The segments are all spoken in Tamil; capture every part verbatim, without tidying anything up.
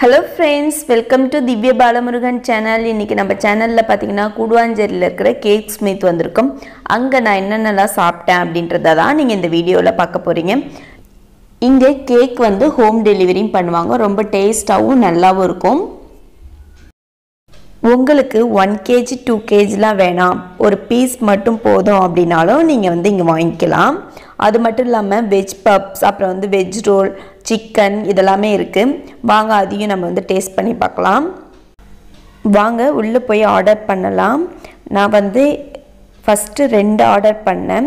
Hello friends, welcome to Divya Balamurugan channel. இன்னைக்கு நம்ம சேனல்ல பாத்தீங்கன்னா கூடுவாஞ்சேரியில இருக்கிற கேக் ஸ்மித் வந்திருக்கும். அங்க நான் என்னென்னலாம் சாப்பிட்டேன் அப்படின்றத தான் நீங்க இந்த வீடியோல பார்க்க போறீங்க. இங்க கேக் வந்து ஹோம் டெலிவரி பண்ணுவாங்க. ரொம்ப டேஸ்டாவும் நல்லாவும் இருக்கும். உங்களுக்கு one kilogram two kilograms வேணாம், ஒரு பீஸ் மட்டும் போதும் அப்படினாலும் நீங்க வந்து இங்க வாங்கிக்கலாம். அது மட்டும் இல்லாம வெஜ் பப்ஸ், அப்புறம் வந்து வெஜ் ரோல், சிக்கன் இதெல்லாமே இருக்கு. வாங்க அதையும் நம்ம வந்து டேஸ்ட் பண்ணி பார்க்கலாம். வாங்க உள்ள போய் ஆர்டர் பண்ணலாம். நான் வந்து ஃபர்ஸ்ட் ரெண்டு ஆர்டர் பண்ணேன்.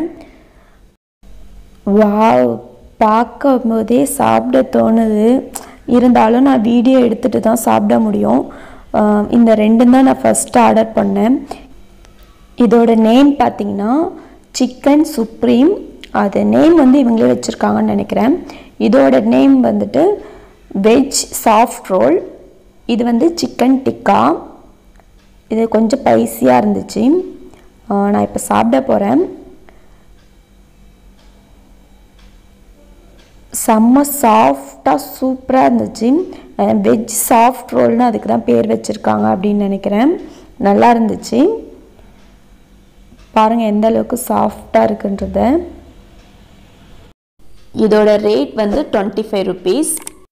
வாவ், பார்க்கும்போதே சாப்பிட தோணுது. இருந்தாலும் நான் வீடியோ எடுத்துட்டு தான் சாப்பிட முடியும். இந்த ரெண்டும் தான் நான் ஃபர்ஸ்ட் ஆர்டர் பண்ணேன். இதோட நேம் பார்த்தீங்கன்னா சிக்கன் சுப்ரீம். அது நேம் வந்து இவங்களே வச்சுருக்காங்கன்னு நினைக்கிறேன். இதோட நேம் வந்துட்டு வெஜ் சாஃப்ட் ரோல். இது வந்து சிக்கன் டிக்கா. இது கொஞ்சம் ஸ்பைசியாக இருந்துச்சு. நான் இப்போ சாப்பிட போகிறேன். செம்ம சாஃப்டாக சூப்பராக இருந்துச்சு. வெஜ் சாஃப்ட் ரோல்னு அதுக்கு தான் பேர் வச்சுருக்காங்க அப்படின்னு நினைக்கிறேன். நல்லா இருந்துச்சு. பாருங்கள் எந்த அளவுக்கு சாஃப்டாக இருக்குன்றத. இதோட ரேட் வந்து டுவெண்ட்டி ஃபைவ் ருபீஸ்.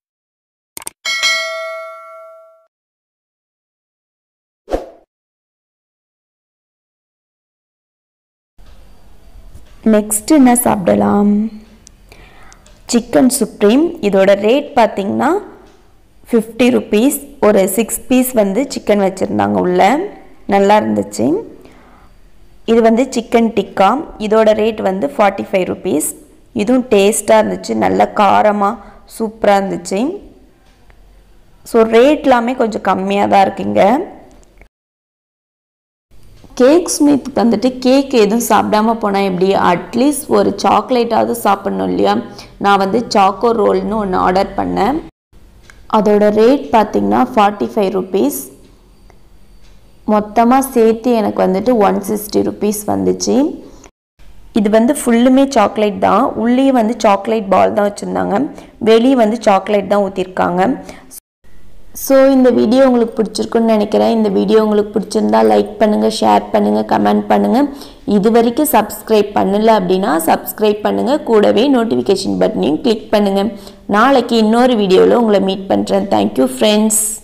நெக்ஸ்ட் என்ன சாப்பிடலாம்? Chicken supreme. இதோட ரேட் பார்த்தீங்கன்னா ஃபிஃப்டி ருபீஸ். ஒரு சிக்ஸ் பீஸ் வந்து சிக்கன் வச்சுருந்தாங்க உள்ள. நல்லா இருந்துச்சு. இது வந்து சிக்கன் டிக்கா. இதோட ரேட் வந்து ஃபார்ட்டி ஃபைவ் ருபீஸ். இதுவும் டேஸ்ட்டாக இருந்துச்சு. நல்ல காரமாக சூப்பராக இருந்துச்சு. ஸோ ரேட் எல்லாமே கொஞ்சம் கம்மியாக தான் இருக்குங்க. கேக் ஸ்மித் வந்துட்டு கேக் எதுவும் சாப்பிடாம போனால் எப்படி? அட்லீஸ்ட் ஒரு சாக்லேட்டாவது சாப்பிட்ணும் இல்லையா? நான் வந்து சாக்கோ ரோல்னு ஒன்று ஆர்டர் பண்ணேன். அதோட ரேட் பார்த்திங்கன்னா ஃபார்ட்டி ஃபைவ் ருபீஸ். மொத்தமாக சேர்த்து எனக்கு வந்துட்டு ஒன் சிக்ஸ்டி ருபீஸ் வந்துச்சு. இது வந்து ஃபுல்லுமே சாக்லேட் தான். உள்ளே வந்து சாக்லேட் பால் தான் வச்சுருந்தாங்க. வெளியே வந்து சாக்லேட் தான் ஊற்றிருக்காங்க. ஸோ இந்த வீடியோ உங்களுக்கு பிடிச்சிருக்குன்னு நினைக்கிறேன். இந்த வீடியோ உங்களுக்கு பிடிச்சிருந்தா லைக் பண்ணுங்கள், ஷேர் பண்ணுங்கள், கமெண்ட் பண்ணுங்கள். இது வரைக்கும் சப்ஸ்கிரைப் பண்ணலை அப்படின்னா சப்ஸ்கிரைப் பண்ணுங்கள். கூடவே நோட்டிஃபிகேஷன் பட்டனையும் கிளிக் பண்ணுங்கள். நாளைக்கு இன்னொரு வீடியோவில் உங்களை மீட் பண்ணுறேன். Thank you friends.